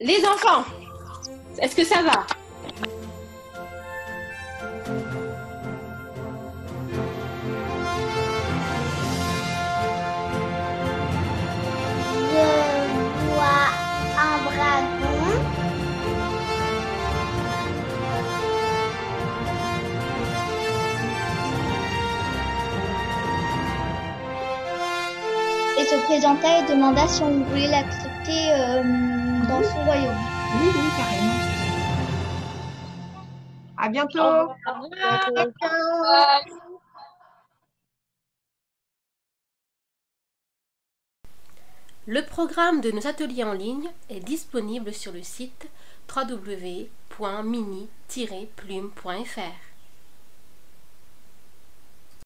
Les enfants, est-ce que ça va? Je vois un dragon. Et se présenta et demanda si on voulait l'accepter dans son royaume. Oui, oui, carrément. À bientôt. Au revoir. Le programme de nos ateliers en ligne est disponible sur le site www.mini-plume.fr.